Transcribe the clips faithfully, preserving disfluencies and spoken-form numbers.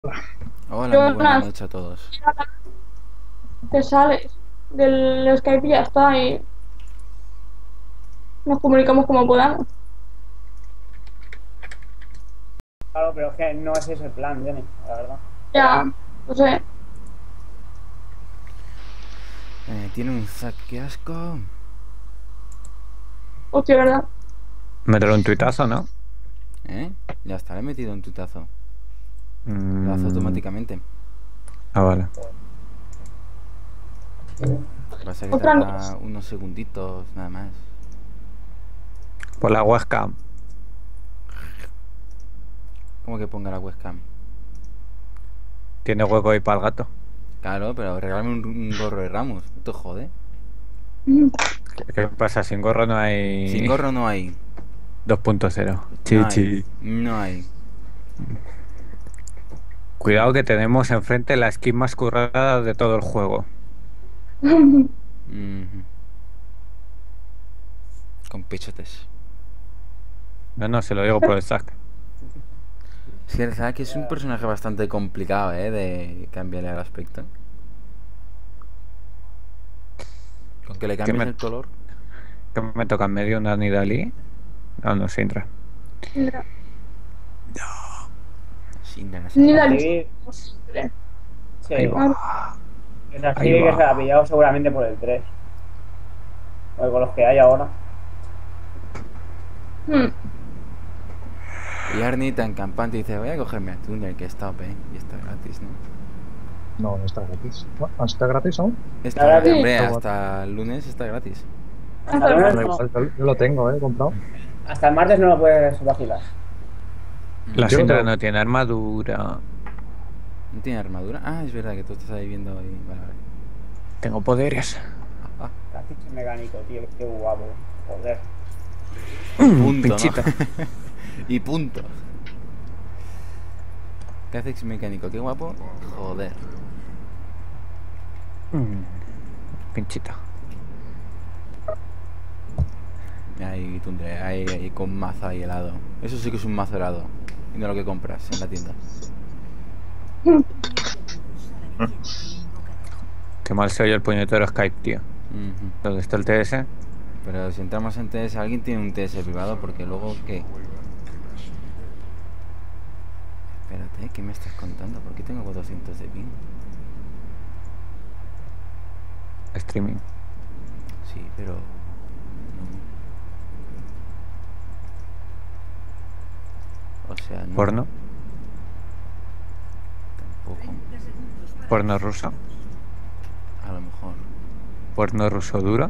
Hola, muy buenas Jonas, noches a todos. te sales del Skype y ya está, y nos comunicamos como podamos. Claro, pero es que no ese es el plan, Jenny, la verdad. Ya, no sé. Eh, tiene un Zack, qué asco. Hostia, ¿verdad? Meter un tuitazo, ¿no? ¿Eh? Ya está, le he metido un tutazo. Lo hace Mm, automáticamente. ah, vale. Pasa que Otra tarda vez. unos segunditos, nada más. Por la webcam. ¿Cómo que ponga la webcam? Tiene hueco ahí para el gato. Claro, pero regálame un, un gorro de Ramos. ¿Esto jode? ¿Qué, qué pasa? Sin gorro no Sin hay gorro no hay. dos punto cero. No Sí, hay. sí. No hay. Cuidado que tenemos enfrente la skin más currada de todo el juego. Mhm. Con pechotes. No, no, se lo digo por el sac. Es que el Zack es un Ya. personaje bastante complicado, ¿eh? De cambiarle el aspecto. Con que le ¿Qué cambies me, el color. qué me toca en medio una Nidalí? No, no se entra. Mira, Sin ganas. ni la lista. Arcibir, sí. Ahí Ah, va. Es Ahí Arcibir que se la ha va. pillado seguramente por el tres. Porque con los que hay ahora. hmm. Y Arnie tan campante dice, voy a cogerme a Thunder que está O P y está gratis, ¿no? No, no está gratis. Bueno, ¿está gratis aún? Está Ahora gratis, Sí, hombre, Pero bueno, hasta el lunes está gratis. Hasta hasta el el lunes da martes. no. igual, yo yo lo tengo, ¿eh? Comprado. Hasta el martes no lo puedes vacilar. La Yo lo Syndra tengo. no tiene armadura. ¿No tiene armadura? Ah, es verdad que tú estás ahí viendo ahí. Vale, vale. Tengo poderes. Ah, Cacique mecánico, tío, qué guapo. Joder. y Mm, punto, ¿no? pinchita. Y punto. ¿Qué haces mecánico? Qué guapo. Joder. Mm, pinchita. Ahí, Tundre, ahí, ahí con mazo ahí helado. Eso sí que es un mazo helado. Y no lo que compras en la tienda. Qué mal se oye el puñetero Skype, tío. Ujú. ¿Dónde está el T S? Pero si entramos en T S, alguien tiene un T S privado porque luego, ¿qué? Espérate, ¿qué me estás contando? ¿Por qué tengo cuatrocientos de ping? Streaming. Sí, pero... no. O sea, no. Porno. Tampoco. Porno ruso. A lo mejor. Porno ruso duro.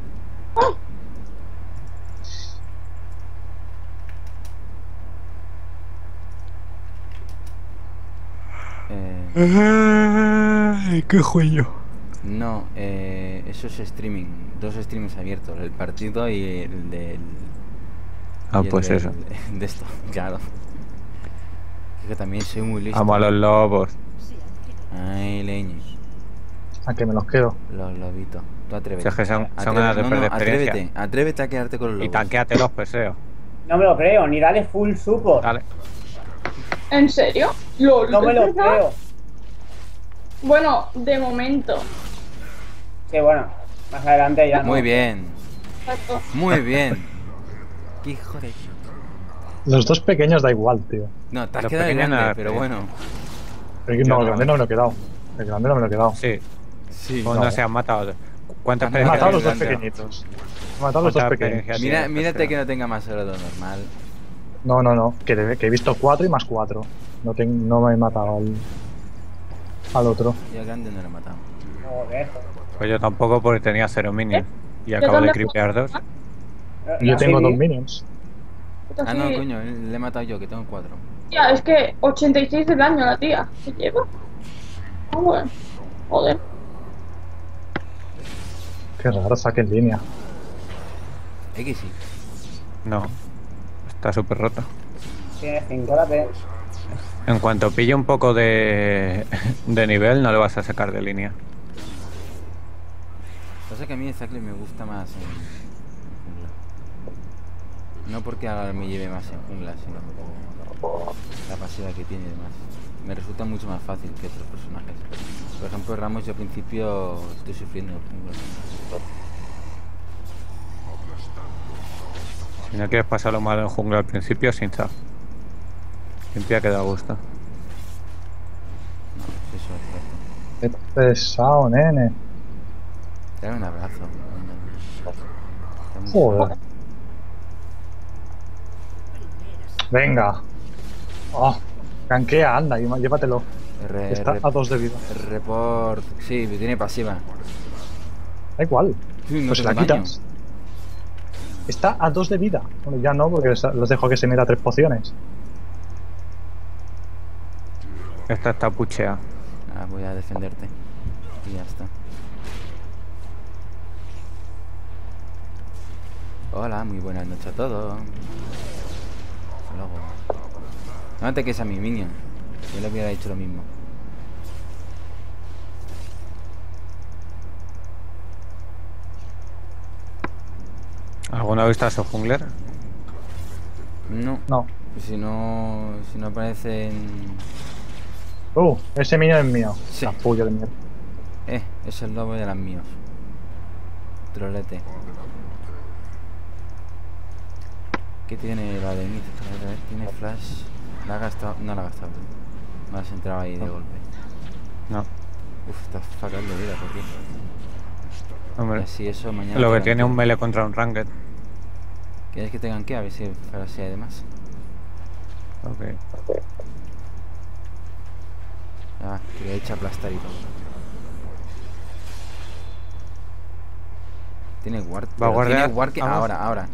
Eh, Ay, qué juego. no, eh, eso es streaming. Dos streams abiertos. El partido y el del... Ah, y el pues del- eso. de esto, claro. Es que también soy muy listo. Amo a los lobos. Ay, leño. A que me los quedo. Los lobitos. Tú atrévete. Si es que son- son Atrévete- ganas de no, perder no, experiencia. atrévete. Atrévete a quedarte con los lobos. Y tanqueate los peseos. No me lo creo, ni dale full support. Dale. ¿En serio? LOL, No me ¿es lo verdad? creo. Bueno, de momento. Sí, bueno, más adelante ya no. Muy bien. Exacto. Muy bien. Qué hijo de... Los dos pequeños da igual, tío. No, te has Los quedado pequeños grande, nada, pero tío. bueno. Pero que Yo no, no, el grande eh. no me lo he quedado. El grande no me lo he quedado. Sí. Sí. O No. no se han matado. ¿Cuántas Han He matado experiencias matado a los tienes, dos tío? pequeñitos. He matado a los dos ¿Cuántas pequeños. experiencias Mira, tienes, mírate peseo? que no tenga más oro de lo normal. No, no, no. Que, de- que he visto cuatro y más cuatro. No, ten- no me he matado al, al otro. Yo al grande no lo he matado. Joder. Pues yo tampoco porque tenía cero minions. Y Yo acabo de también- creepear dos. Yo tengo ¿Sí? dos minions. Puta, Ah, no, sí. coño, le he matado yo, que tengo cuatro. Tía, es que ochenta y seis de daño la tía. ¿Se lleva? Ah, bueno. Joder. Qué raro, saque en línea. Es que sí. No. Está súper roto. Tienes cinco la P. En cuanto pille un poco de, de nivel, no lo vas a sacar de línea. Pasa que a mí el Zackle me gusta más en, en jungla. No porque ahora me lleve más en jungla, sino por la pasiva que tiene y demás. me resulta mucho más fácil que otros personajes. Por ejemplo, Ramos yo al principio estoy sufriendo. Si no quieres pasarlo mal en jungla al principio, sin chaf. Siempre queda a gusto. No, eso es cierto. Qué pesado, nene. Dale un abrazo. Está muy Joder. Venga. Oh, canquea, anda, y llévatelo. R- Está R- a dos de vida. Report. Sí, tiene pasiva. Da igual. Sí, no Pues se te la hace daño. quitas. Está a dos de vida. Bueno, ya no, porque los dejo que se meta tres pociones. Esta está puchea. Ah, voy a defenderte. Y ya está. Hola, muy buenas noches a todos. Hasta luego. No ataques a mi minion. Yo le hubiera dicho lo mismo. ¿Alguna vista a su jungler? No. No. Pues si no. Si no aparecen. Uh, ese minion es mío. Sí. Capullo de mierda. Eh, es el lobo de las míos. Trolete. ¿Qué tiene la de Myth? A ver, tiene flash. La ha gastado. No la ha gastado. No has entrado ahí de golpe. No. Uf, está fatal de vida, ¿por qué? Y Hombre, así eso mañana. lo que te tiene gankeo. un melee contra un ranked. ¿Quieres que te ganquee? A ver si para si hay demás. Ok. Ah, que le he hecho aplastar y todo. Tiene ward. Va a pero guardar. Tiene ward que Vamos. ahora, ahora.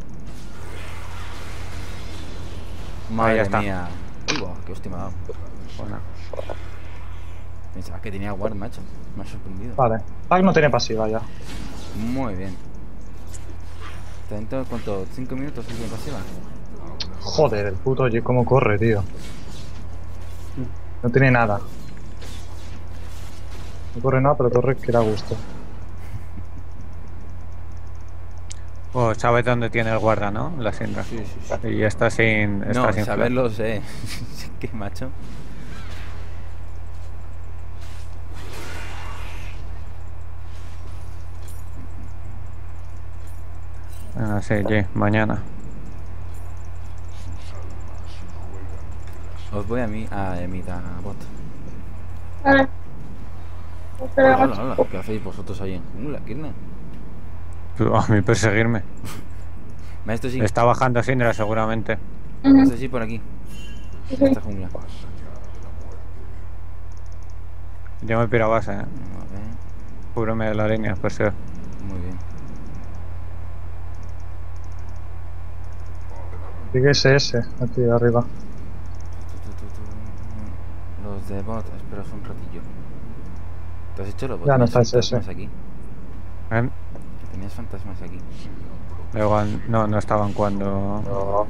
Madre ya está. mía. Uy, wow, qué hostia me ha dado. Bueno. Pensaba que tenía ward, macho. Me ha sorprendido. Vale. Pac no tiene pasiva ya. Muy bien. ¿Dentro cuánto? ¿cinco minutos sin pasiva? Joder, el puto G cómo corre, tío. No tiene nada. No corre nada, pero corre que da gusto. Oh, sabes dónde tiene el guarda, ¿no? La Syndra. Sí, sí, sí. Y está sin. Está No, sin saberlo sé. ¿Qué macho? flash. Ah, sí, G, mañana. Os voy a mí a mitad bot. Vale. Espera, Hola, macho. hola, hola. ¿Qué hacéis vosotros ahí en jungla, Kirna? A mí perseguirme. Maestro sí. Está bajando Syndra seguramente. Ujú. Maestro sí por aquí. Sí, En sí. esta jungla. Yo me piro a base, eh. A ver. Cúbreme de la línea, persigue. Muy bien. Sigue ese ese, aquí arriba. Tu, tu, tu, tu. Los de bot, espera un ratillo. ¿Te has hecho los bots? Ya no Tenías está ese, fantasmas aquí. ¿Eh? Que tenías fantasmas aquí. Luego, no, no estaban cuando.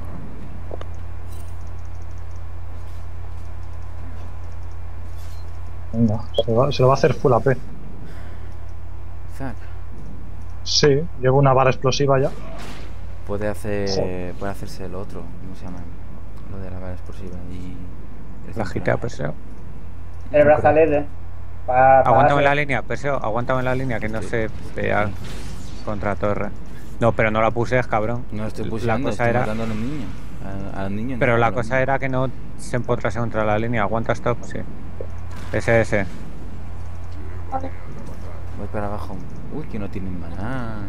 Venga, se, va- se lo va a hacer full A P. Zack. Sí, llevo una bala explosiva ya. Puede hacer. Joder. Puede hacerse lo otro. ¿Cómo se llama? Lo de la bala explosiva y. La gitea, Perseo. El brazalete. Pa, pa Aguántame hacer- la línea, Perseo. Aguántame la línea que no se vea contra torre. No, pero no la puse, cabrón. No lo estoy La pusando, cosa estoy era. matando a los niños. A, a los niños. Pero no, la a los cosa niños. era que no se empotrase contra la línea. Aguanta stop, sí. Ese, ese. Vale. Voy para abajo. Uy, que no tienen maná.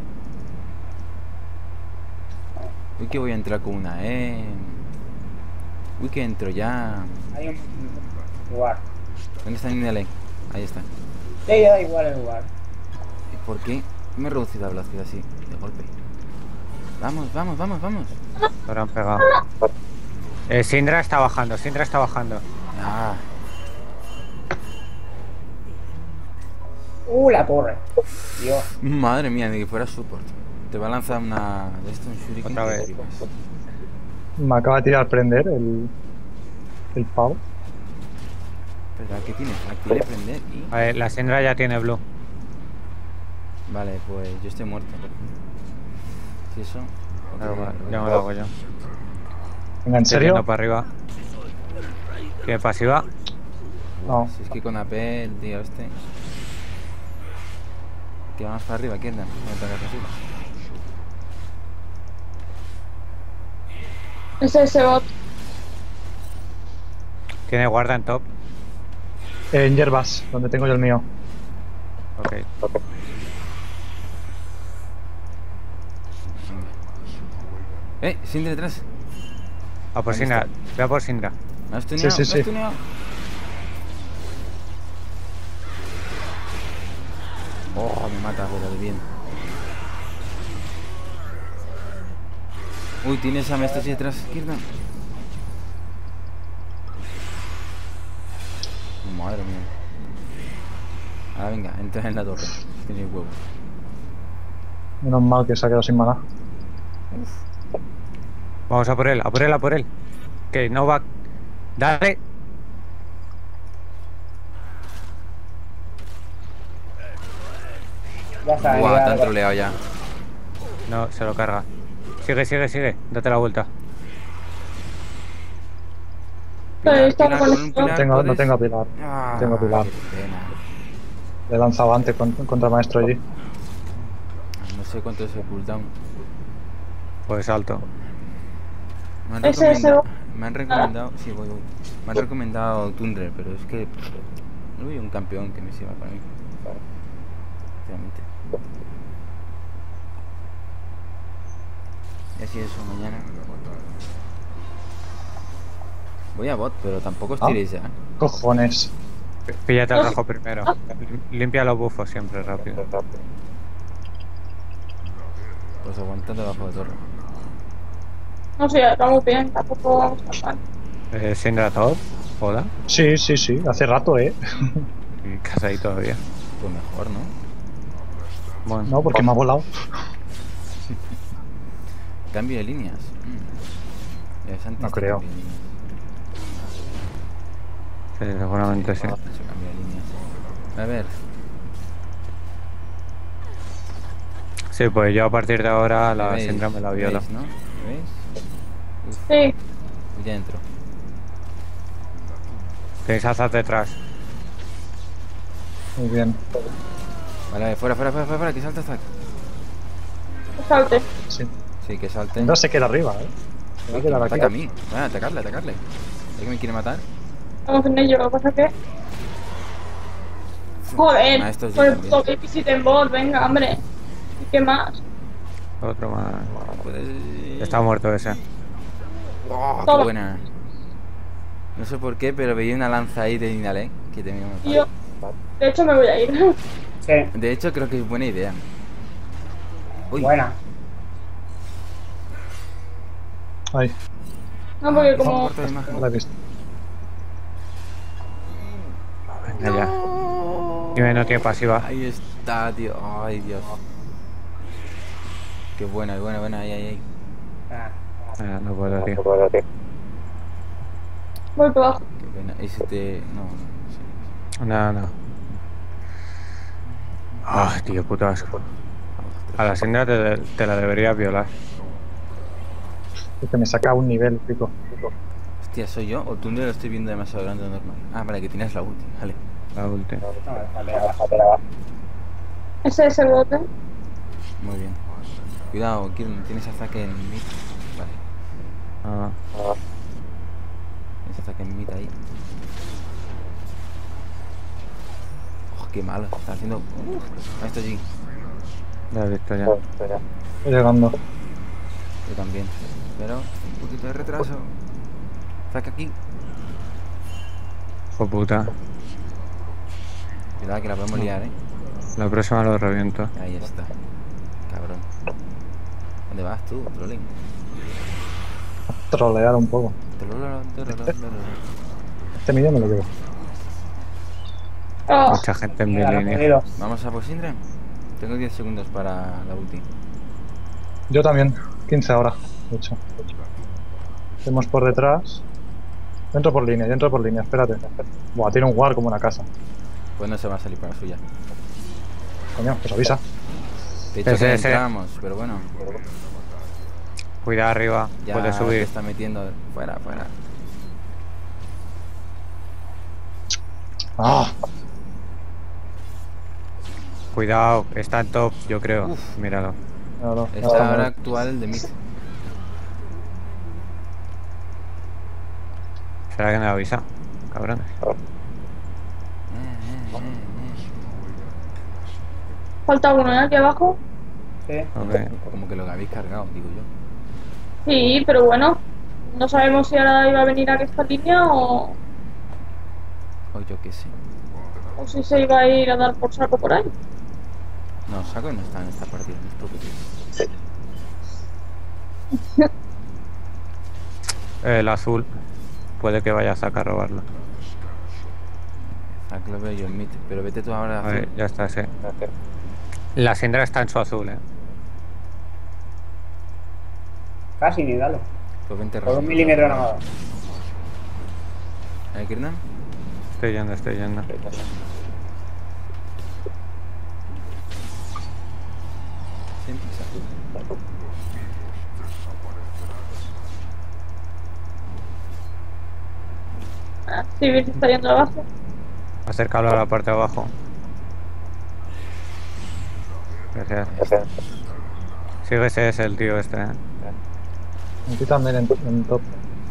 Uy, que voy a entrar con una E. Uy, que entro ya. Hay un lugar. ¿Dónde está Ninele? Ahí está. Sí, da igual el lugar. ¿Y por qué me he reducido la velocidad así, de golpe? Vamos, vamos, vamos, vamos. Ahora han pegado. Eh, Syndra está bajando, Syndra está bajando. Ah, Uh, la torre. Dios. madre mía, ni que fuera support. Te va a lanzar una. De esto, un shuriken. Otra que vez. flipas. Me acaba de tirar prender el. el pavo. Espera, ¿qué tiene? Aquí le prender y. A ver, la Syndra ya tiene blue. Vale, pues yo estoy muerto. Si eso. Da ok, igual, ok. ya me lo hago yo. Venga, ¿en Estoy serio? yendo para arriba. ¿Tiene pasiva? No. Si es que con A P el tío este. Que vamos para arriba, ¿quién da? No te hagas así. Ese ese bot. ¿Tiene guarda en top? En hierbas, donde tengo yo el mío. Ok. ¡Eh! Sindra detrás. A por Ahí Sindra. está. Ve a por Sindra. ¿Me has tuneado? Sí, sí, ¿Me has sí. tuneado? Oh, me mata, pero de bien. Uy, tienes a Mestre detrás, izquierda. Madre mía. Ahora venga, entra en la torre. Tiene huevo. Menos mal que se ha quedado sin maná. Vamos a por él, a por él, a por él. Que no va. Dale. Ya está. Guau, ya- te han troleado ya. No, se lo carga. Sigue, sigue, sigue. Date la vuelta. Pero Pilar, está Pilar, con con un esto. No Pilar tengo, no puedes- tengo pilar. Ah, tengo pilar. qué pena. Le he lanzado antes con- contra el maestro allí. No sé cuánto es el cooldown. Pues alto. Me han Ese, ese recomendado. bo- Me han recomendado. Sí, voy, voy. Me han recomendado Tundra, pero es que. No hay un campeón que me sirva para mí. Realmente. Y así eso, mañana. Voy a bot, pero tampoco os Ah. tiréis ya. Cojones. Píllate el rojo primero. Limpia los bufos siempre rápido. Pues aguantad debajo de torre. No sé, estamos bien, tampoco vamos tan mal. Eh, Sindra top. Hola. Sí, sí, sí. Hace rato, ¿eh? Y casa ahí todavía. Pues mejor, ¿no? Bueno. No, porque me ha volado. Cambio de líneas. Mm. Ya es antes No de creo. cambio de líneas. Sí, seguramente sí. Eso, cambio de líneas. A ver. Sí, pues yo a partir de ahora la ¿me veis? Sindra me la ¿Me viola. veis, ¿no? ¿Me veis? Uf, Sí, ya entro. Tenéis azar detrás. Muy bien. Vale, fuera, fuera, fuera, fuera, fuera, que salta hasta. que salte. Sí. Sí, que salte. No se queda arriba, ¿eh? Se va a Uy, quedar me aquí. ataca a mí. Bueno, atacarle, atacarle. ¿Es que me quiere matar? Estamos en ello, lo que pasa es que. Joder, Ah, estos por yo el también. puto Babysit en bot, venga, hombre. ¿Y qué más? Otro más. Puedes- Está muerto ese. Oh, qué Toma. buena. No sé por qué, pero veía una lanza ahí de Dinalé que te me iba a matar. Y yo, de hecho, me voy a ir. Sí. De hecho, creo que es buena idea. Uy, Buena. Ay, No, porque esa como. corta de imagen. no la he visto. Venga ya. Dime, no tiene pasiva. Ahí está, tío. Ay, Dios. Qué buena, buena, buena. Ahí, ahí, ahí. Ah, Ah, no puedo, tío. Voy para abajo. Qué pena. Ese te. No, no, No, no. Ah, tío, puto asco. no. A la Sindra te, te la deberías violar. Es que me saca un nivel, pico. Hostia, ¿soy yo? ¿O tú no lo estoy viendo demasiado grande o normal? Ah, vale, que tienes la ulti. Vale. La ulti. no, déjale abajo. Ese es el bote. Muy bien. Cuidado, Kirn, tienes ataque en mid. Vale. Ah, Tienes ataque en mid ahí. Oh, qué malo. Está haciendo. Uh, esto sí. la he visto ya. Estoy llegando. Yo también. Pero un poquito de retraso. Saca aquí. Hijo puta. Cuidado que la podemos liar, eh. La próxima lo reviento. Ahí está. Cabrón. ¿Dónde vas tú, trolling? Trolear un poco. Este medio me lo llevo. Oh, Mucha gente en mi Mira, lo he línea. cogido. Vamos a por Sindra. Tengo diez segundos para la ulti. Yo también. quince ahora, de hecho. Hacemos por detrás. Yo entro por línea, yo entro por línea, espérate. Buah, tiene un guard como una casa. Pues no se va a salir para la suya. Coño, pues avisa. De hecho, Ese, que ese. entramos, pero bueno. Cuidado arriba. Ya Puedes se subir. está metiendo fuera, fuera. ¡Ah! Cuidado, está en top, yo creo. Uf. Míralo. No, no, Esta no, hora no. actual de mid. ¿Será que me avisa? Cabrón. Eh, eh, eh, eh. Falta uno, ¿eh? Aquí abajo. Sí. Ok. Como que lo que habéis cargado, digo yo. Sí, pero bueno. No sabemos si ahora iba a venir a esta línea o, O yo qué sé. o si se iba a ir a dar por saco por ahí. No, saco no está en esta partida, no estúpido. El azul. Puede que vaya a sacar a robarlo. Zac lo veo yo en mid, pero vete tú ahora A azul. ver, ya está, sí. La Syndra está en su azul, eh. Casi ni dale. Pues vente Por un rápido. milímetro nada más. ¿Hay que ir, no? Estoy yendo, estoy yendo. Siempre es azul. Ah, sí, se está yendo a la base. Acércalo a la parte de abajo. Gracias. Sigue ese es el tío este, eh. Aquí también en, en top.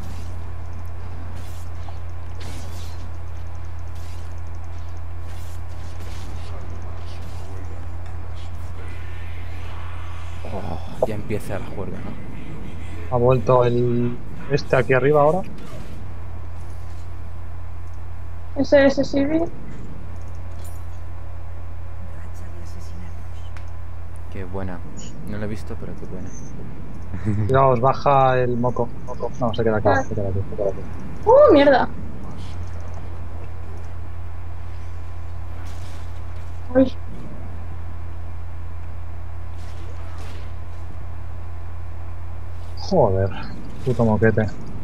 Oh, ya empieza la juerga, ¿no? Ha vuelto el este aquí arriba ahora. Ese ese sí vi. Qué buena. No lo he visto, pero qué buena. Cuidado, os baja el moco. moco. No, se queda aquí, se queda aquí, se queda aquí. ¡Uh, mierda! Uy, Joder, puto moquete.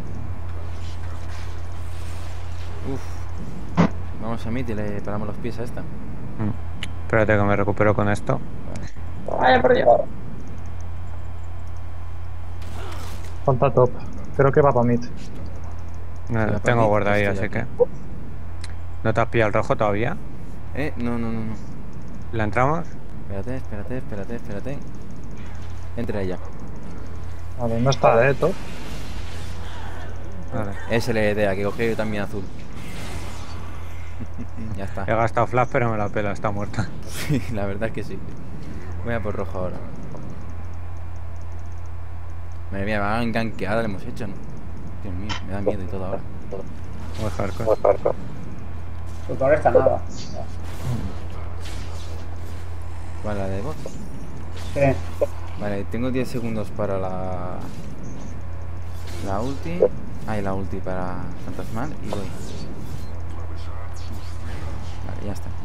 Uf. Vamos a mid y le paramos los pies a esta. Mm. Espérate que me recupero con esto. vaya por Dios. Falta top. Creo que va para mid. No, para lo tengo mí, guardado ahí, estoy así que. aquí. ¿No te has pillado el rojo todavía? Eh, no, no, no, no. ¿La entramos? Espérate, espérate, espérate, espérate. Entra ella. Vale, no está, eh, top. Vale. Esa es la idea, que coge yo también azul. Ya está. He gastado flash, pero me la pela, está muerta. Sí, la verdad es que sí. Voy a por rojo ahora. Madre mía, va enganqueada le hemos hecho, ¿no? Dios mío, me da miedo y todo ahora. Muy hardcore. Tu torre está nada. ¿Cuál, la de bot? Sí. Vale, tengo diez segundos para la... La ulti. Ay, la ulti para fantasmal y voy. Vale, ya está.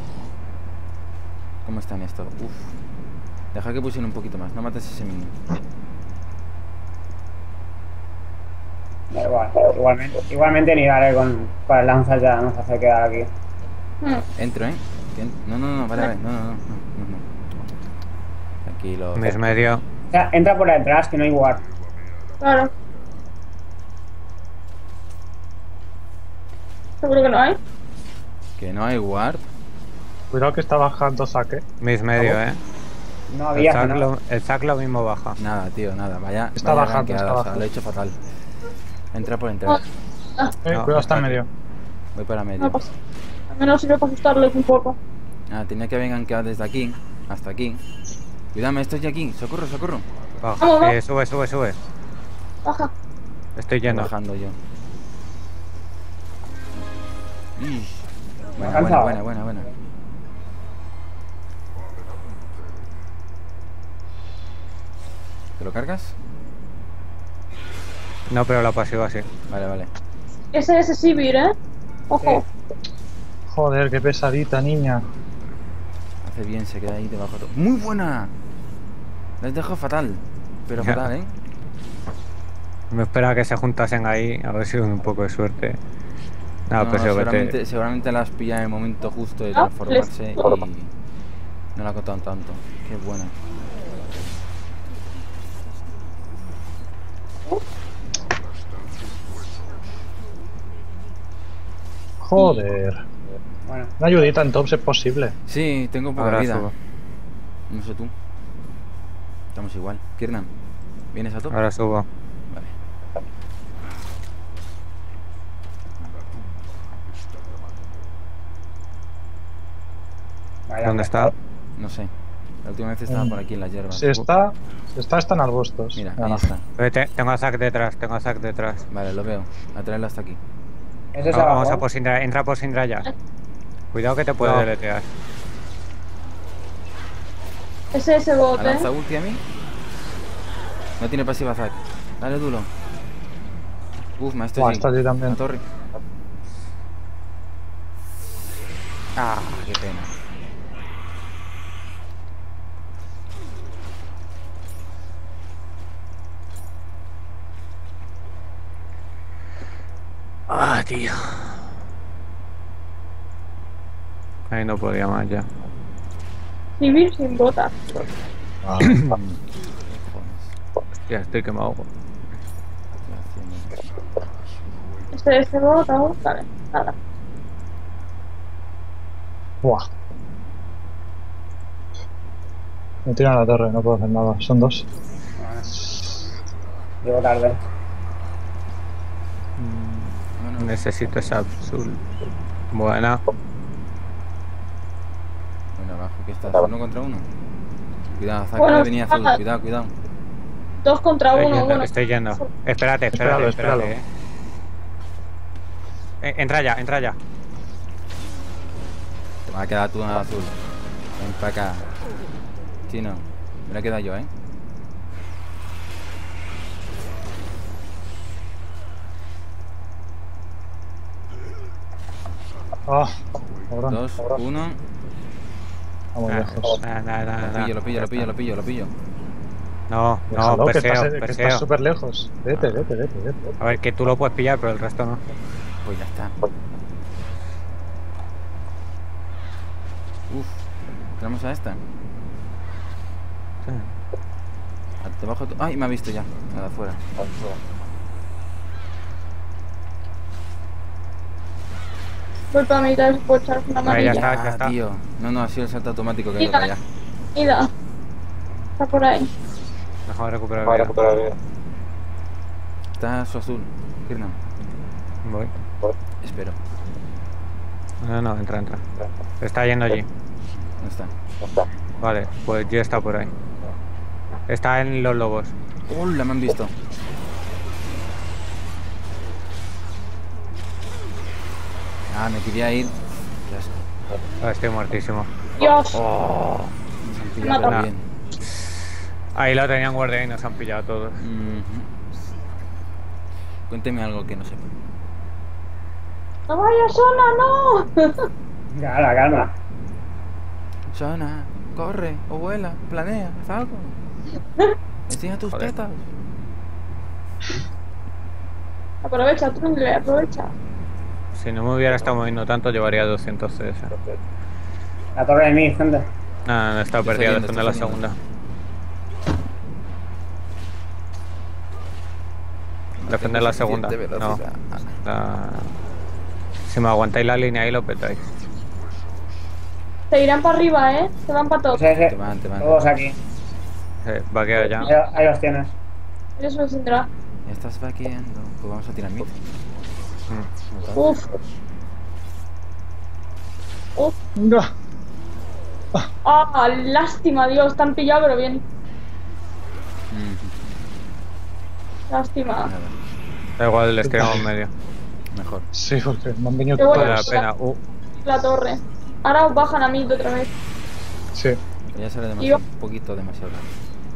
¿Cómo están esto? Uf. Deja que pusieran un poquito más, no mates ese minion. Da igual. Igualmente, igualmente ni dale con, con el lanza ya nos hace quedar aquí. Hmm. Entro, ¿eh? Que en- No, no, no, vale, vale. No, no, no, no, no, no. Tranquilo. Mis medio. O sea, entra por detrás que no hay guard. Claro. ¿Seguro que no hay? Que no hay ward. Cuidado que está bajando saque. Mis medio, eh. No El había sac, nada. lo, el sac lo mismo baja. Nada, tío, nada. Vaya. Está vaya bajando, gankeada, está o sea, bajando. lo he hecho fatal. Entra por entrar. Ah, Eh, No, cuidado, está en está medio. Voy para medio. no pasa. Al menos sirve para asustarles un poco. Ah, tenía que haber gankeado desde aquí hasta aquí. Cuidado, estoy aquí. Socorro, socorro. Baja. Vamos, vamos. Eh, sube, sube, sube. Baja. Estoy Estoy yendo. bajando yo. Mm. Buena, Cansado. buena, buena, buena, buena. ¿Te lo cargas? No, pero la pasiva sí. Vale, vale. Ese es Sivir, ¿eh? Ojo. Joder, qué pesadita, niña. Hace bien, se queda ahí debajo. todo. ¡Muy buena! Les dejo fatal. Pero Ya. fatal, ¿eh? Me esperaba que se juntasen ahí, a ver si con un poco de suerte. Nada, No, pues yo seguramente, vete. seguramente las pilla en el momento justo de Ah, transformarse les- y no la ha contado tanto. Qué buena. Joder. Una ayudita en tops es posible. Sí, tengo poca Ahora vida. subo. No sé tú. Estamos igual. Kirnan, ¿vienes a top? Ahora subo. Vale. Vaya, ¿Dónde está? No sé. La última vez estaba por aquí en las hierbas. Si está, si está, están arbustos. Mira, Ah, ahí no. está. Eh, te- tengo a Zack detrás, tengo a Zack detrás. Vale, lo veo. A traerlo hasta aquí. Ese es No, vamos a abajo. por Syndra, entra por Syndra ya. Cuidado que te puede No. deletear. Ese ese ¿Ha bote. lanzado ulti a mí? No tiene pasiva Zack. Dale duro. Uf, maestro Buah, G. está allí también. La torre. Ah, qué pena. Ah, tío. Ahí no podía más ya. Civil sin botas. Ah, Joder, Ya estoy quemado. ¿qué estoy haciendo? Este ese bota. Vale, nada. buah. Me tiran a la torre, no puedo hacer nada. Son dos. Llego tarde. Bueno, Necesito esa azul. Buena. bueno, abajo, ¿qué estás? ¿Uno contra uno? Cuidado, Zack, Bueno, que venía azul. ah. Cuidado, cuidado. Dos contra Estoy uno. yendo, Bueno, estoy yendo. Espérate, espérate, Espéralo, espérate. espéralo. eh. Eh, entra ya, entra ya. Te va a quedar tú en azul. Ven para acá. Chino, me la he quedado yo, ¿eh? Ah, cabrón. Dos, uno. Está muy Ah, lejos. nada, nada, Lo nada, pillo, lo pillo, ya lo pillo, está. lo pillo, lo pillo. No, no, Déjalo, que Perseo, estás, que estás Perseo. súper lejos. Vete, vete, vete, vete. A ver, que tú lo puedes pillar, pero el resto no. Pues ya está. Uf. Entramos a esta. Debajo. Ay, me ha visto ya. Nada, afuera. voy para mitad por echar una Vale, ya amarilla. está, ya está. Tío. No, no, ha sido el salto automático que he ido Mira, para allá. mira. Está por ahí. Mejor recuperar vida. Está su azul. Kirnan. Voy. Espero. No, no, entra, entra. Está yendo allí. ¿Dónde está? Vale, pues ya está por ahí. Está en los lobos. ¡Hola! Me han visto. Ah, me quería ir. Qué asco. Ah, estoy muertísimo. Dios. Oh, nos han pillado Mata. bien. Ahí lo tenían guardia y nos han pillado todos. Mhm. Cuénteme algo que no sepa. No vaya sola, no. Calma, calma. Shona, corre, o vuela, planea, haz algo. Enseña tus Joder. tetas. Aprovecha, Trundle, aprovecha. Si no me hubiera estado moviendo tanto, llevaría doscientos C S. La torre de mí, gente. No, no, está Estoy perdida, saliendo, defender la estoy segunda. Defender la segunda. Suficiente No. velocidad. La- Si me aguantáis la línea ahí, lo petáis. Se irán para arriba, eh. Se van para top. Ese, ese. Te van, te van. Todos aquí. Eh, va a quedar ya. Ahí, ahí los tienes. Eso lo tendrá. Ya estás vaqueando. Pues vamos a tirar mid. Mm. Uf. Uf. No. Ah, lástima, Dios. Te han pillado, pero bien. Mhm. Lástima. Nada, Da igual, les quedamos medio. mejor. Sí, porque me han venido Qué bueno. Vale todas. la pena. Uh, La torre. Ahora os bajan a mí otra vez. Sí. Pero ya sale Yo- demasiado, un poquito demasiado rápido.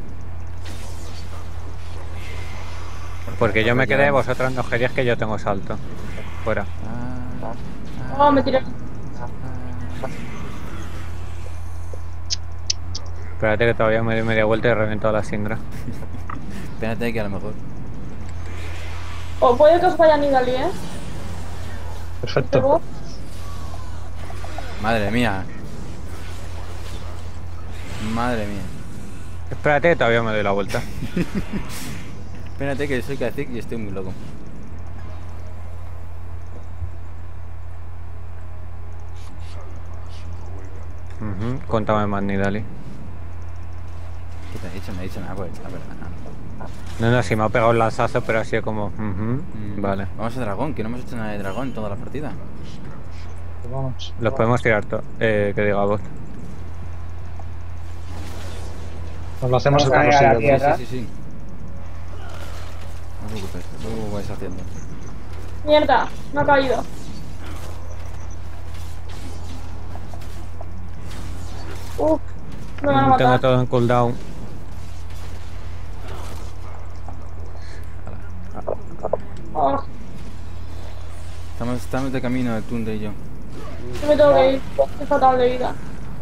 porque yo me Ya quedé, vamos. vosotros no queríais que yo tengo salto. Fuera. Ah, Oh, me tiré. Espérate que todavía me doy media vuelta y reviento a la Syndra. Espérate que a lo mejor. O puede que os vaya Nidali, eh. Perfecto. Luego, Madre mía. Madre mía. Espérate que todavía me doy la vuelta. Espérate que soy cacique y estoy muy loco. Ujú, cuéntame más, Nidali. ¿Qué te ha dicho? Me ha dicho nada, pues, la verdad. No, no, si me ha pegado un lanzazo, pero ha sido como... ujú, Mm, Vale. Vamos a dragón, que no hemos hecho nada de dragón en toda la partida. Pues vamos. Los podemos tirar todo. Eh, que diga vos. Nos lo hacemos el Vamos a ir a la carro Sí, tierra. sí, sí, sí. No te preocupes, tú vais haciendo. Mierda, me ha caído. Uf, me van a Mm, Tengo matar. todo en cooldown. Oh, Estamos, estamos de camino, el Tunde y yo. yo me tengo que ir. Estoy fatal de vida.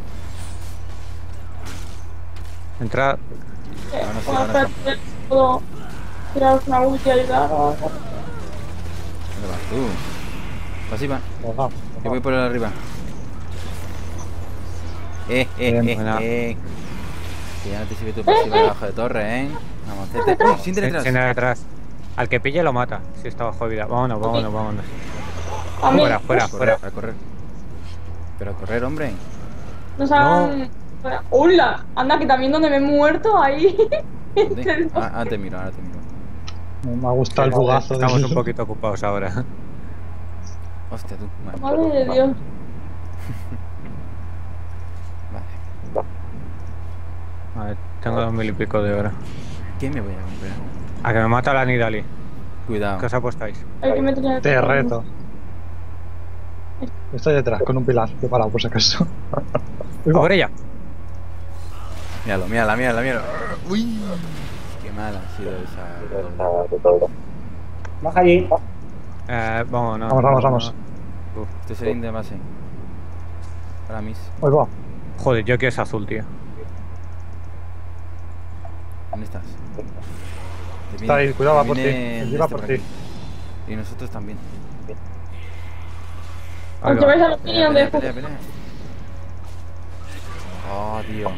Entra... Eh, Ahora sí, bueno, ahora espera, puedo tiraros una ulti y ayudar o algo. ¿Dónde vas tú? Pasiva. Pues vamos. Que voy por el arriba. Eh, eh, Bien, eh, buena. eh. Que ya no te sirve tu pasiva debajo de torre, eh. Vamos, hacerte. Uy, sin detrás. Sin detrás. Al que pille lo mata, si está bajo de vida. Vámonos, vámonos, vámonos. A mí, Fuera, fuera, A fuera. correr, a correr. Pero a correr, hombre. nos hagan... ¡Hola! Anda, que también donde me he muerto, ahí. ¿Dónde? Ah, ahora te miro, ahora te miro. Me ha gustado el bugazo. Estamos del- un poquito ocupados ahora. Hostia, tú. Vale. Madre de Dios. Vale. A ver, tengo dos mil y pico de oro. ¿Qué me voy a comprar? A que me mata la Nidali. Cuidado. ¿Qué os apostáis? Hay que meter en el... Te reto. Estoy detrás, con un pilar. Preparado, por si acaso. Uy, va. ¡Por ella! Míralo, mírala, mírala, mírala. Uy. Qué mala ha sido esa. Baja allí. Eh, vámonos. Vamos, vamos, vamos. Uf. Estoy saliendo de base. Para mis. Uy, va. Joder, yo quiero ese azul, tío. ¿Dónde estás? Te Está ahí, cuidado, va por viene ti. el Encima este por aquí. ti. Y nosotros también. Ahí Os va. lleváis a los Pelea, minions pelea, de pelea, pelea. Oh, tío.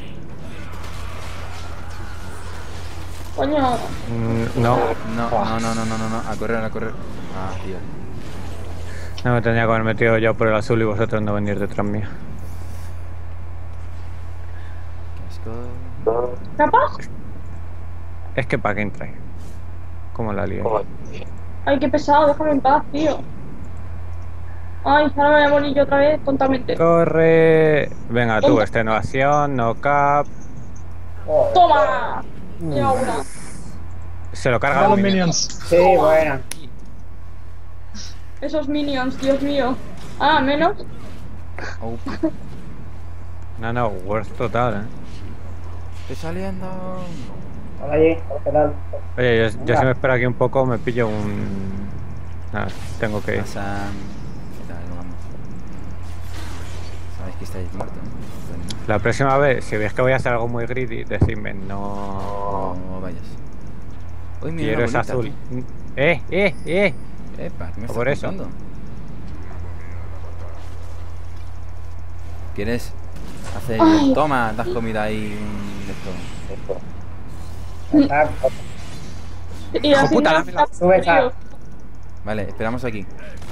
Coño. Mm, no, No, no, no, no, no, no, no. A correr, a correr. Ah, tío. no me tenía que haber metido yo por el azul y vosotros no venir detrás mío. Qué asco. ¿Capaz? Es que para qué entráis. ¿Cómo la lié? Ay, qué pesado, déjame en paz, tío. Ay, ahora me voy a morir yo otra vez tontamente. Corre. Venga, tú, Tonta. extenuación, no cap. Joder. ¡Toma! Lleva una. Se lo carga ¡A el los minion. minions! Sí, buena. Esos minions, Dios mío. Ah, menos. Oh, No, no, worst total, eh. estoy saliendo. Hola allí. ¿Qué tal? Oye, yo, yo Venga. si me espero aquí un poco me pillo un... Nada, tengo que ir. Pasan. ¿Qué tal? Vamos. Sabéis que estáis muertos, ¿no? La próxima vez, si veis que voy a hacer algo muy greedy, decidme, no... No vayas. Uy, mira, Quiero una ese bolita, azul. tú. ¡Eh, eh, eh! Epa, ¿qué me estás Por eso. contando? ¿Quieres hacer? Ay. Toma, das comida ahí un de esto. Está- Y así puta, no dame la- Sube esa. Vale, esperamos aquí.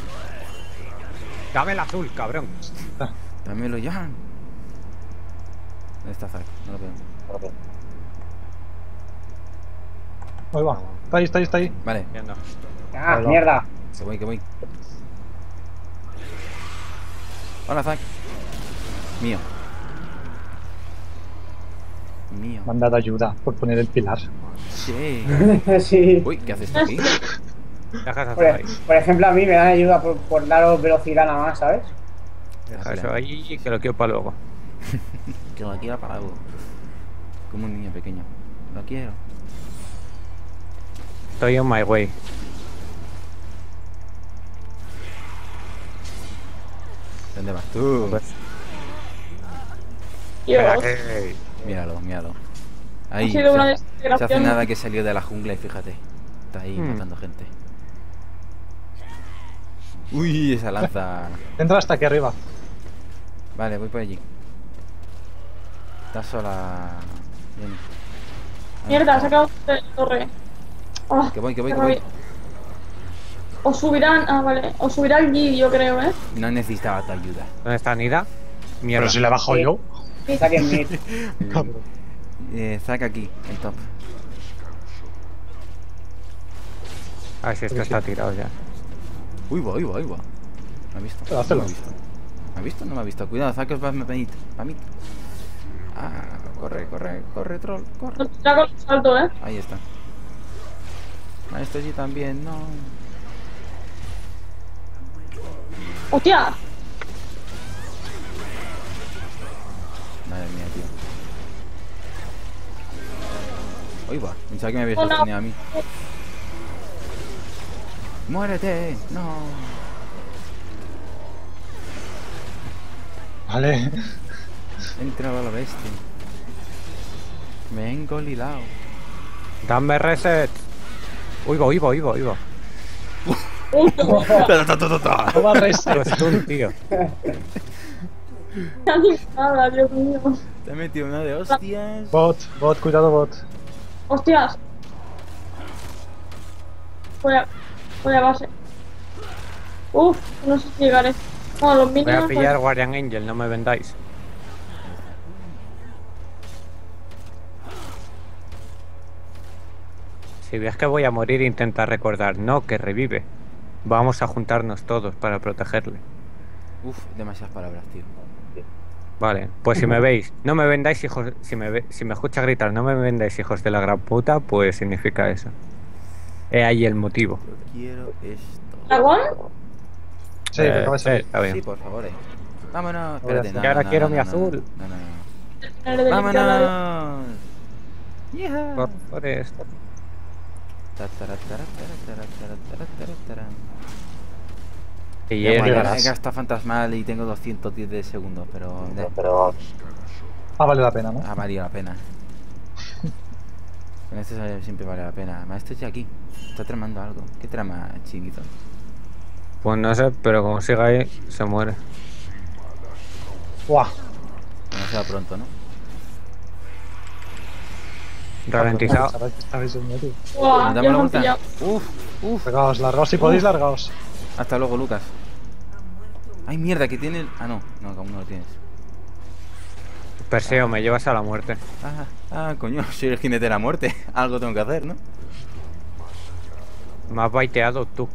Dame el azul, cabrón. Dámelo ya. ¿Dónde está Zack? No lo veo. Uy, va. Está ahí, está ahí, está ahí. Vale, Yendo. Ah, Hola. mierda. que voy, que voy. Hola, Zack. Mío. Mío. Mandad ayuda por poner el pilar. Sí. Sí. Uy, ¿qué haces tú aquí? Deja ese Por, azul ahí. por ejemplo, a mí me dan ayuda por, por daros velocidad nada más, ¿sabes? Deja eso ahí, que lo quiero para luego. Que lo quiero para algo. Como un niño pequeño. Lo quiero. Estoy on my way. ¿Dónde vas tú? Dios. Espera que- Míralo, míralo. Ha Ahí. sido una se, se hace desesperación. nada que salió de la jungla y fíjate. Está ahí Hmm. matando gente. Uy, esa lanza. Entra hasta aquí arriba. Vale, voy por allí. Está sola. Bien. Ah, Mierda, se ha acabado de la torre. Ah, Que voy, que voy, qué que voy. rabia. Os subirán. Ah, vale. Os subirá el G, yo creo, ¿eh? No necesitaba tu ayuda. ¿Dónde está Nida? Mierda. Pero si le bajo Sí. yo. Saquen mid. Cabrón. Eh, Zack aquí, el top. A ver si esto está tirado ya. Uy, va, uy, va, uy, va. ¿Me ha visto? Pero hazlo. No me ha visto. ¿Me ha visto? No me ha visto. Cuidado, Zack os va a venir. A mí. Ah, corre, corre, corre, troll, corre. No te con el salto, ¿eh? Ahí está. Ah, esto sí también, no. ¡Hostia! Madre mía, tío. Uy, va. Pensaba que me habías Oh, no. sostenido a mí. ¡Muérete! ¡No! Vale. Entra a la bestia. Me he engolilado. Dame reset. Uy, va, uy, va, uy, va, uy, va. ¡Uy, qué buena! Ta, ta, ta, ta, ta. No va a reset. Esto es un tío. Nada, Dios mío. Te he metido una de hostias. Bot, bot, cuidado, bot. ¡Hostias! Voy a... Voy a base. Uf, no sé si llegaré. No, los Voy minions... a pillar Guardian Angel, no me vendáis. Si ves que voy a morir, intenta recordar. No, que revive. Vamos a juntarnos todos para protegerle. Uf, demasiadas palabras, tío. Vale, pues si me veis, no me vendáis hijos. Si me, ve, si me escucha gritar, no me vendáis hijos de la gran puta, pues significa eso. He ahí el motivo. Yo quiero esto. ¿Dragón? Sí, Eh, que acaba de sí, salir. está bien. Sí, por favor, eh. Vámonos. Voy a Espérate, hacer- no, Que ahora no, quiero no, mi no, azul. No, no, no. Tener de limpiarla de- ¡Vámonos! Yeah. Por, por esto. Ta, tara, tara, tara, tara, tara, tara, tara. Y Ya, él- bueno, llegarás. he gastado fantasmal y tengo doscientos diez de segundos, pero... eh, Ah, vale la pena, ¿no? Ha valido la pena. Con este siempre vale la pena. Además, esto es aquí. Está tramando algo. ¿Qué trama, chinito? Pues no sé, pero como siga ahí, se muere. Buah. Demasiado pronto, ¿no? Ralentizado. Sabéis que estabais en medio. Buah, ¿Nos ya damos la me han vuelta? pillado. Uf, uf. Largaos, largaos si podéis, largaos. Hasta luego, Lucas. Ay, mierda, que tiene el... Ah, no. No, que aún no lo tienes. Perseo, me llevas a la muerte. Ah, ah, coño. Soy el jinete de la muerte. Algo tengo que hacer, ¿no? Me has baiteado tú.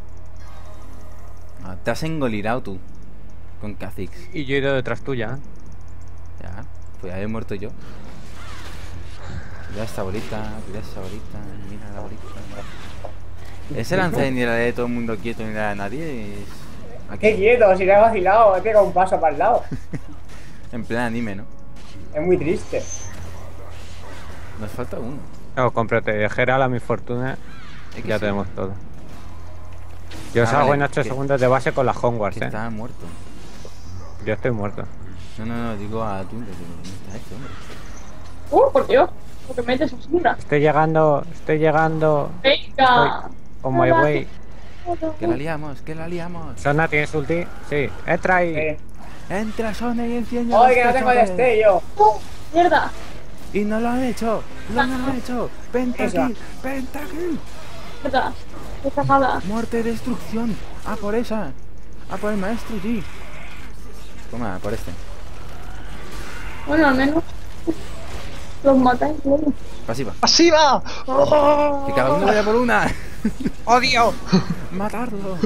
Ah, te has engolirado tú. Con Kha'Zix. Y yo he ido detrás tuya, ¿eh? Ya. Pues ya he muerto yo. Mira esta bolita. Mira esa bolita. Mira la bolita. Ese lanza ni la de todo el mundo quieto ni la de nadie. Es... Aquí. ¡Qué quieto! Si le he vacilado, he pegado un paso para el lado. En plan anime, ¿no? Es muy triste. Nos falta uno. No, cómprate Geralt a mi fortuna. Es que Ya sí, tenemos todo. Yo Ah, salgo vale, en ocho que- segundos de base con las Hogwarts, que eh. está muerto. Yo estoy muerto. No, no, no, digo a tú. No está hecho, hombre. Uh, por Dios. Lo que metes es una. Estoy llegando, estoy llegando. Venga. On my way. Que la liamos, que la liamos. Sona, ¿tienes ulti? Sí. Entra ahí. Eh. Entra Sony y enciende ¡Ay, los que no tengo pechores. destello! Uh, mierda. Y no lo han hecho. No, no lo han hecho. Pentakill, Esa. pentakill. Mierda. Qué cagada. Muerte y destrucción. A por esa. A por el maestro G. Toma, por este. Bueno, al menos. Los matáis, luego. Pasiva. ¡Pasiva! Que cada uno vaya por una. ¡Odio! Matarlo.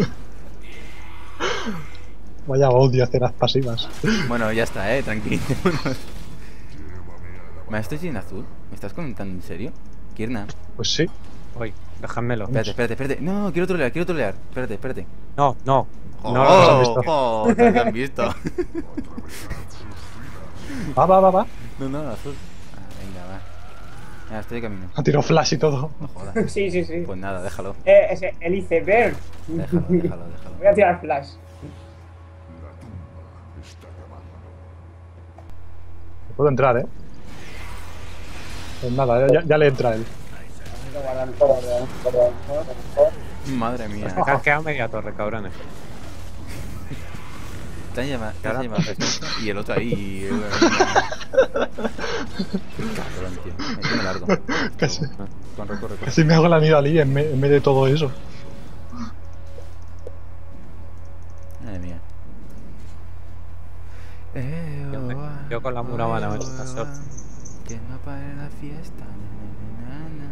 Vaya odio hacer las pasivas. Bueno, ya está, eh, tranquilo. Maestro G en azul. ¿Me estás comentando en serio? Kirna. Pues sí. Uy, déjamelo. Espérate, espérate, espérate. No, no, quiero trolear, quiero trolear. Espérate, espérate. No, no. Oh, No lo han visto. oh, no lo han visto. Va, va, va, va. No, no, azul. Ah, venga, va. Ya, estoy de camino. Ha tirado flash y todo. No jodas. Sí, sí, sí. Pues nada, déjalo. Eh, ese, el iceberg. Déjalo, déjalo, déjalo. Voy a tirar flash. Puedo entrar, ¿eh? Pues nada, ya, ya le entra él. Madre mía. Me has quedado media torre, cabrones. Te han llamado, te has llamado y el otro ahí. eh, Cabrón, tío. Me tiene largo. Casi, Corre, corre, corre. casi me hago la Nidalee en, me- en medio de todo eso. Madre mía. Eh, Yo, me- oh, ah, yo con la muramana me oh, toca solo. ah, que no pare la fiesta. Na, na, na, na.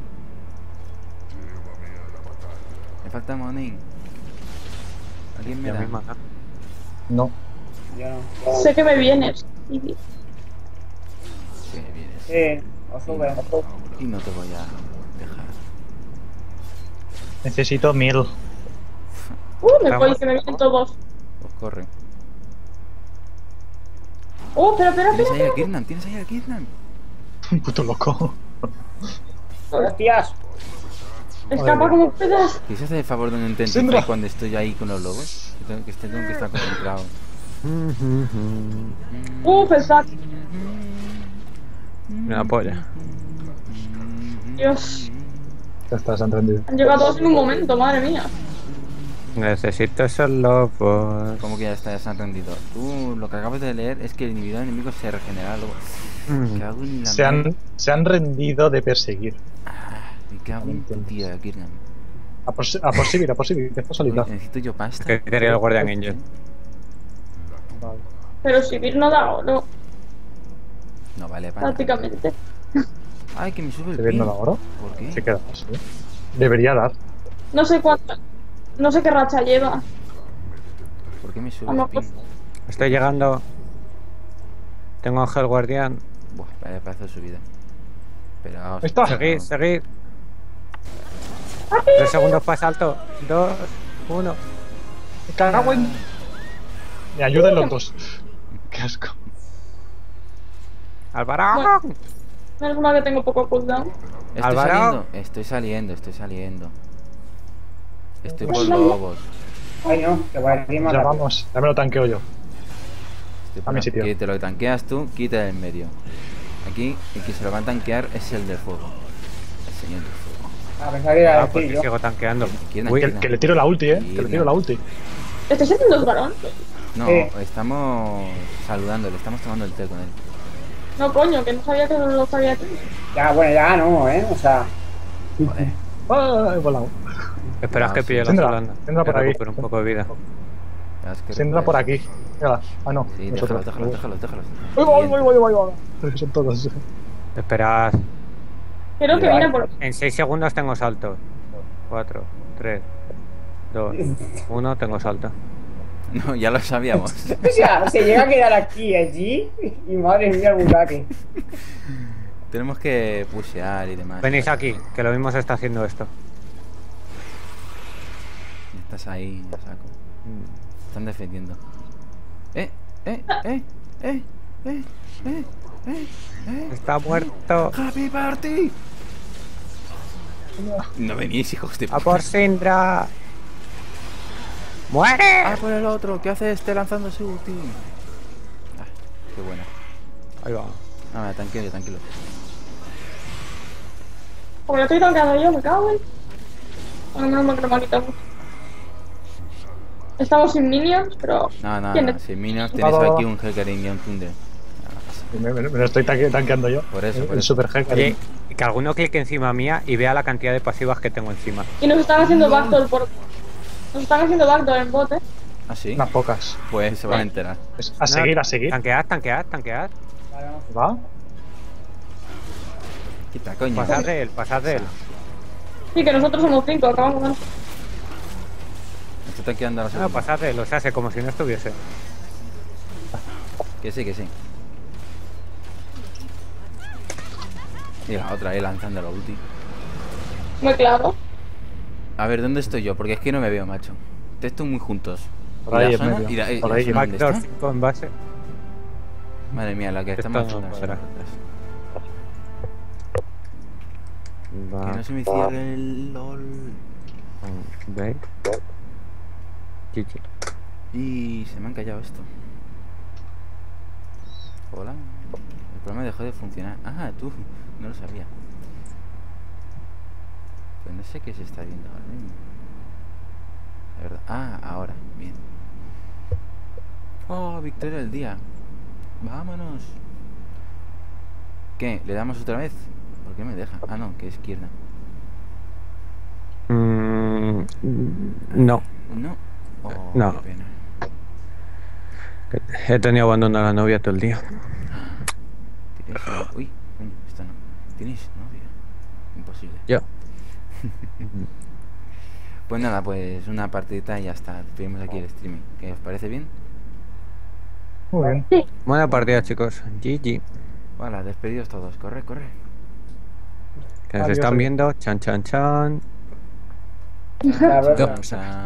Me falta Monin. ¿Alguien me Yo da? misma, ¿no? No. Yo no. Sé que me vienes. Y- Sí, vienes. Sí, o sube. Y no te voy a dejar. Necesito mil. Uh, me voy, Vamos. que me vienen todos. Pues corre. Oh, espera, espera, Tienes espera. ahí a Kirnan, tienes ahí a Kirnan. Un puto loco. ¡Hostias! Escapa como puedas. ¿Quieres hacer el favor de no intentar Sindra. cuando estoy ahí con los lobos? Que tengo que, este tengo que estar concentrado. Uf, el sac. Una polla. Dios. Ya estás, han rendido. Han llegado todos en un momento, madre mía. Necesito esos lobos. ¿Cómo que ya está, ya se han rendido? Tú lo que acabas de leer es que el inhibidor enemigo se regenera luego. Mm. Me cago en la Se madre. han, se han rendido de perseguir. Ah, me cago No en tu entiendo. tía, Kirnan. A por, a por seguir, a por seguir, que está Uy, solita. necesito yo pasta. Que quería el Guardian Angel. Vale. Pero Sivir no da oro, No vale para nada. prácticamente. Ay, que me sube el ¿Se ve pin. no da oro? ¿Por qué? Se queda así. Debería dar. No sé cuánto. No sé qué racha lleva. ¿Por qué me sube A el lo pin? mejor- Estoy llegando. Tengo Ángel Guardián. Buah, vaya pedazo de subida. Esperaos. Ahí está. Seguid, seguid. Tres segundos para salto. Dos, uno. Me cago en... Me ayuden los dos. Qué asco. ¡Alvarado! Bueno. Menos mal que tengo poco cooldown. Estoy Álvaro. saliendo, estoy saliendo, estoy saliendo. Estoy por Pues lobos. Ay, no, que voy a decir más Ya rápido. vamos. Ya me lo tanqueo yo. Estoy A por mi aquí. sitio. Que te lo tanqueas tú, quita del medio. Aquí, el que se lo va a tanquear es el del fuego. El señor del fuego. Ah, pensaba que iba a Ah, pues decir que yo. sigo tanqueando. Kirnan, Uy, Que, Kirnan. que le tiro la ulti, eh. Que le tiro la ulti. ¿Estáis haciendo el varón? No, Eh. estamos saludándole, estamos tomando el té con él. No, coño, que no sabía que lo sabía aquí. Ya, bueno, ya no, ¿eh? O sea, Joder. Ah, he volado. Esperad Ah, que sí. pille la Sindra, Solana. Sindra por Que aquí. recupere un poco de vida. Ya es que Se entra por aquí. Mira. Ah, no. Sí, nosotros. déjalos, déjalos, déjalos, déjalos. Uy, voy, voy, voy, voy, voy. Son todos. Esperad. Creo que Mira, viene por. En seis segundos tengo salto. Cuatro, tres, dos, uno, tengo salto. No, ya lo sabíamos. o sea, se llega a quedar aquí, allí, y madre mía, el bucaque. Tenemos que pushear y demás. Venís aquí, que lo mismo se está haciendo esto. Estás ahí, ya saco. Están defendiendo. Eh, eh, eh, eh, eh, eh, eh, eh. Está muerto. ¡Happy Party! No venís, hijos de ¡A por Sindra! ¡Muere! ¡Ah, por el otro! ¿Qué hace este lanzando su ulti? Ah, qué buena. Ahí va. No, tranquilo, tranquilo. Como lo estoy tanqueando yo, me cago en. Bueno, menos mal que no me ha quitado mucho. Estamos sin minions, pero. No, no, ¿Quién no. es? Si minions Va, tenéis va, va. aquí un Hellcaring y un Thunder. No, no pasa. Me, me- me lo estoy tanque- tanqueando yo. Por eso, El, por el eso. super hack. Oye, que alguno clique encima mía y vea la cantidad de pasivas que tengo encima. Y nos están haciendo backdoor por. Nos están haciendo backdoor en bot, eh. ¿Ah, sí? Unas pocas. Pues se van a enterar. Es a seguir, a seguir. Tanquead, tanquead, tanquead. Vale, vamos. ¿Va? Quita, coño. Pasad de él, pasad de él. Sí, que nosotros somos cinco, acabamos con. Me estoy tanqueando a la No, segunda. pasad de él, o sea, hace como si no estuviese. Que sí, que sí. Y la otra ahí lanzando la ulti. Muy claro. A ver, ¿dónde estoy yo? Porque es que no me veo, macho. Te estoy muy juntos. Por ¿Y ahí la en zona? medio. ¿Y la, y Por la ahí zona en dónde Backdoor está? cinco en base. Madre mía, la que Esto estamos no juntas. cuadra. Va. Que no se me cierre el LOL. ¿Veis? G G. Y se me han callado esto. Hola. El programa dejó de funcionar. Ah, tú. No lo sabía. Pues no sé qué se está viendo ahora mismo. La verdad. Ah, ahora. Bien. Oh, victoria del día. Vámonos. ¿Qué? ¿Le damos otra vez? ¿Por qué me deja? Ah, no, que es izquierda. Mm, no. No. Oh, No. qué pena. Que he tenido abandonada a la novia todo el día. ¿Tienes... Uy, coño, esta no. ¿Tienes novia? Imposible. Yo. Pues nada, pues una partidita y ya está. Despedimos aquí el streaming. ¿Qué os parece bien? Muy bien. Sí. Buena partida, chicos. G G. Hola, despedidos todos. Corre, corre. Que nos Adiós, están adiós. viendo. Chan, chan, chan. La verdad. Chao, chao.